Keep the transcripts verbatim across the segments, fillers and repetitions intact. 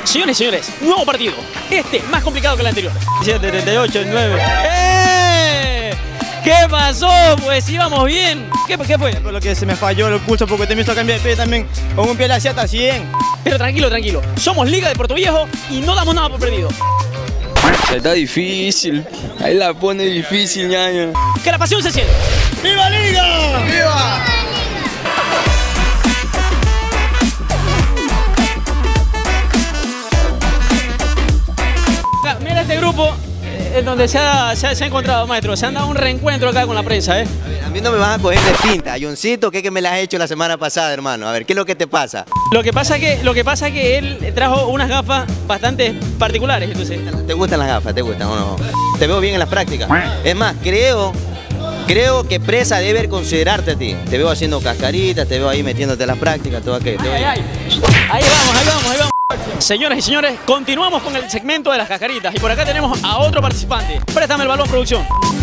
Señores y señores, nuevo partido. Este más complicado que el anterior. siete, treinta y ocho, nueve. ¡Eh! ¿Qué pasó? Pues íbamos bien. ¿Qué, qué fue? Por lo que se me falló el pulso porque te me hizo cambiar de pie también. Con un pie le hacía hasta cien. Pero tranquilo, tranquilo. Somos Liga de Puerto Viejo y no damos nada por perdido. Está difícil. Ahí la pone difícil, ñaño. Que la pasión se siente. ¡Viva Liga! ¡Viva! Mira este grupo en donde se ha, se, ha, se ha encontrado, maestro. Se han dado un reencuentro acá con la prensa, ¿eh? A ver, a mí no me vas a coger de pinta. Johncito, ¿qué que me la has hecho la semana pasada, hermano? A ver, ¿qué es lo que te pasa? Lo que pasa que, lo que pasa que él trajo unas gafas bastante particulares, entonces. ¿Te gustan las gafas? ¿Te gustan o no? Te veo bien en las prácticas. Es más, creo... Creo que Presa debe considerarte a ti. Te veo haciendo cascaritas, te veo ahí metiéndote en las prácticas, todo aquello. Ay, ay, ay. Ahí vamos, ahí vamos, ahí vamos. Señoras y señores, continuamos con el segmento de las cascaritas. Y por acá tenemos a otro participante. Préstame el balón, producción.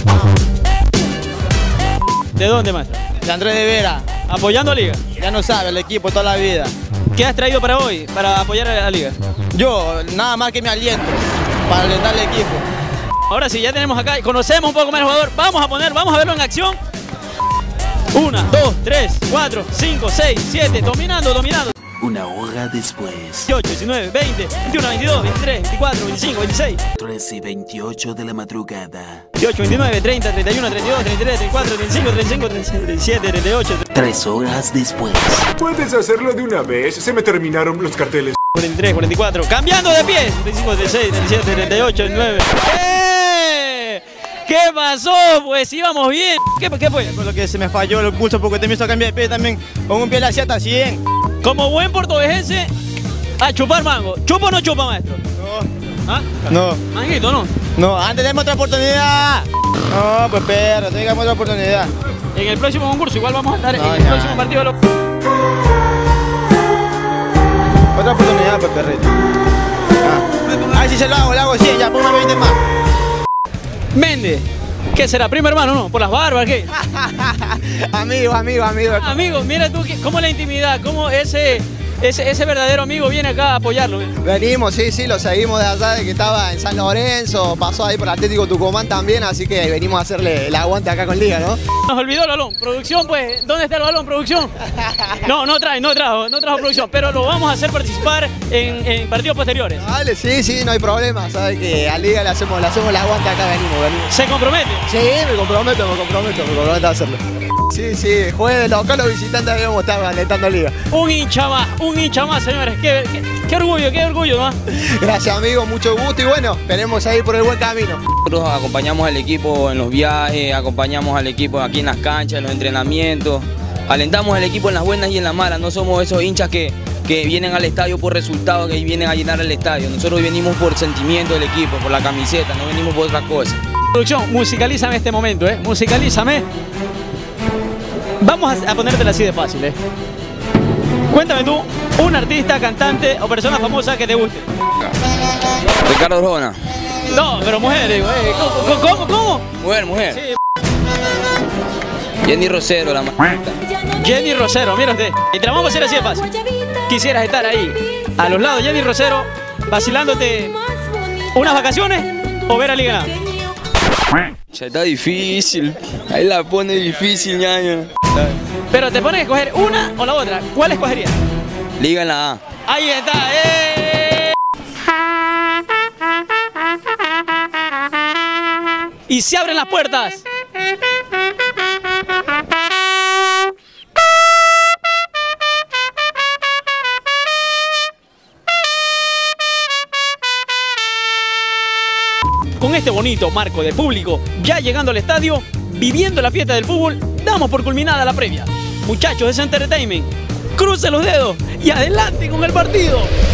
¿De dónde, maestro? De Andrés de Vera. Apoyando a Liga. Ya no sabe, el equipo toda la vida. ¿Qué has traído para hoy, para apoyar a la Liga? Yo, nada más que me aliento para alentar al equipo. Ahora sí, ya tenemos acá, conocemos un poco más al jugador. Vamos a poner, vamos a verlo en acción. Una, dos, tres, cuatro, cinco, seis, siete, dominando, dominando. Una hora después. dieciocho, diecinueve, veinte, veintiuno, veintidós, veintitrés, veinticuatro, veinticinco, veintiséis. trece y veintiocho de la madrugada. veintiocho, veintinueve, treinta, treinta y uno, treinta y dos, treinta y tres, treinta y cuatro, treinta y cinco, treinta y cinco, treinta y siete, treinta y ocho. Tres horas después. Puedes hacerlo de una vez, se me terminaron los carteles. cuarenta y tres, cuarenta y cuatro, cambiando de pie. treinta y cinco, treinta y seis, treinta y siete, treinta y ocho, treinta y nueve. ¡Eh! ¿Qué pasó? Pues íbamos bien. ¿Qué, qué fue? Por lo que se me falló el pulso porque te me hizo cambiar de pie también. Con un pie le hacía hasta cien. Como buen portuguesense, a chupar mango. ¿Chupa o no chupa, maestro? No. ¿Ah? No. Manguito, ¿no? No, antes tenemos otra oportunidad. No, pues perro, tengamos otra oportunidad. En el próximo concurso igual vamos a estar No, en el ya. próximo partido de los... Otra oportunidad, pues perrito. Ah. Ay, si se lo hago, le hago cien, ya ponme veinte más. Méndez, ¿qué será? ¿Primo hermano, no? ¿Por las barbas, qué? Amigo, amigo, amigo. Ah, amigo, mira tú, que- cómo la intimidad, cómo ese, ese, ese verdadero amigo viene acá a apoyarlo. ¿Eh? Venimos, sí, sí, lo seguimos de allá, de que estaba en San Lorenzo, pasó ahí por Atlético Tucumán también, así que venimos a hacerle el aguante acá con Liga, ¿no? Nos olvidó el balón. Producción, pues, ¿dónde está el balón, producción? No, no trae, no trajo, no trajo producción, pero lo vamos a hacer participar en, en partidos posteriores. Dale, sí, sí, no hay problema, sabes que a Liga le hacemos, le hacemos el aguante acá, venimos, venimos. ¿Se compromete? Sí, me comprometo, me comprometo, me comprometo a hacerlo. Sí, sí, juegue de local o visitante debemos estar alentando a Liga. Un hincha más, un hincha más, señores. Qué, qué, qué orgullo, qué orgullo, ¿no? Gracias, amigo, mucho gusto y bueno, esperemos a ir por el buen camino. Nosotros acompañamos al equipo en los viajes, acompañamos al equipo aquí en las canchas, en los entrenamientos. Alentamos al equipo en las buenas y en las malas. No somos esos hinchas que, que vienen al estadio por resultados, que vienen a llenar el estadio. Nosotros venimos por sentimiento del equipo, por la camiseta, no venimos por otra cosa. Producción, musicalízame este momento, ¿eh? Musicalízame. Vamos a, a ponértela así de fácil, ¿eh? Cuéntame tú, un artista, cantante o persona famosa que te guste. Ricardo Arjona. No, pero mujer, digo, ¿eh? ¿Cómo, cómo, cómo? Mujer, mujer. Sí. Jenny Rosero, la m***. Jenny Rosero, mira usted. Y te la vamos a hacer así de fácil. Quisieras estar ahí, a los lados de Jenny Rosero, vacilándote unas vacaciones o ver a Liga. Ya está difícil. Ahí la pone difícil, ñaño. Pero te pones a escoger una o la otra. ¿Cuál escogerías? Liga en la A. Ahí está. ¡Eh! Y se abren las puertas. Con este bonito marco de público, ya llegando al estadio, viviendo la fiesta del fútbol, damos por culminada la previa. Muchachos, es Entertainment. Crucen los dedos y adelante con el partido.